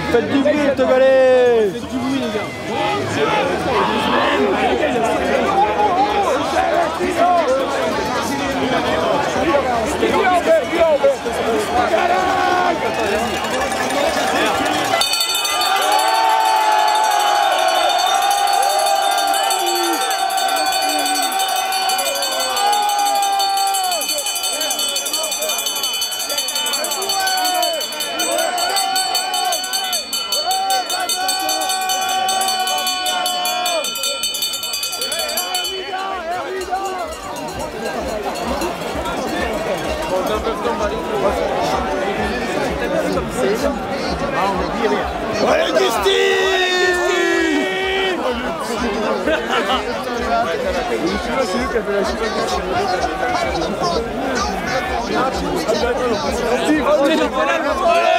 Faites du bruit, Togolais! Faites du bruit, les gars! Allez, Gusti! C'est lui qui a fait la chute.